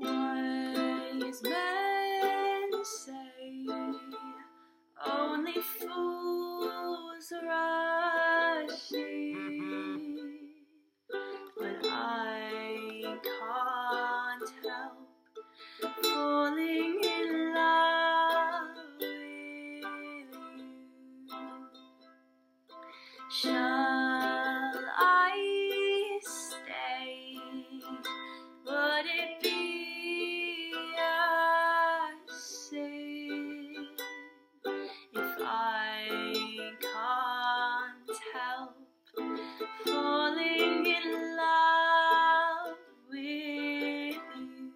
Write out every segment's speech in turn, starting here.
Wise men say only fools rush in, but I can't help falling in love with you. Shall I stay? Would it be a sin if I can't help falling in love with you?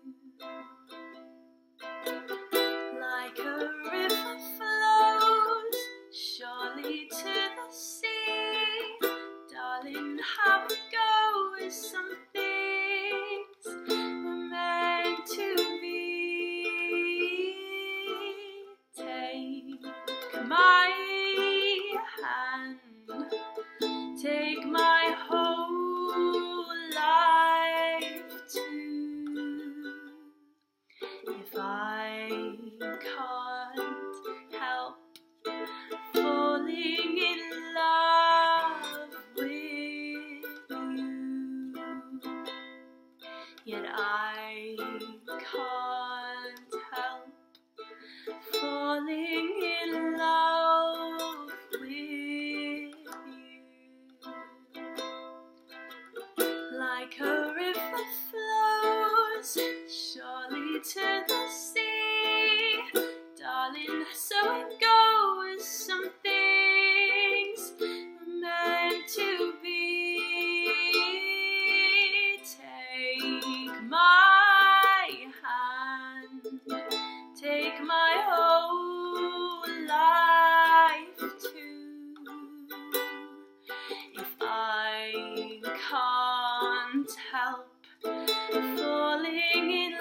Like a river flows surely to the sea, darling, how it goes, some things were meant to be. Take my hand, take my whole life too. If I can't help falling in love with you, yet I can't help falling in love with you. Like a river flows surely to the sea, darling, so it goes, some things were meant to be. Take my hand, take my whole life too. If I can't help falling in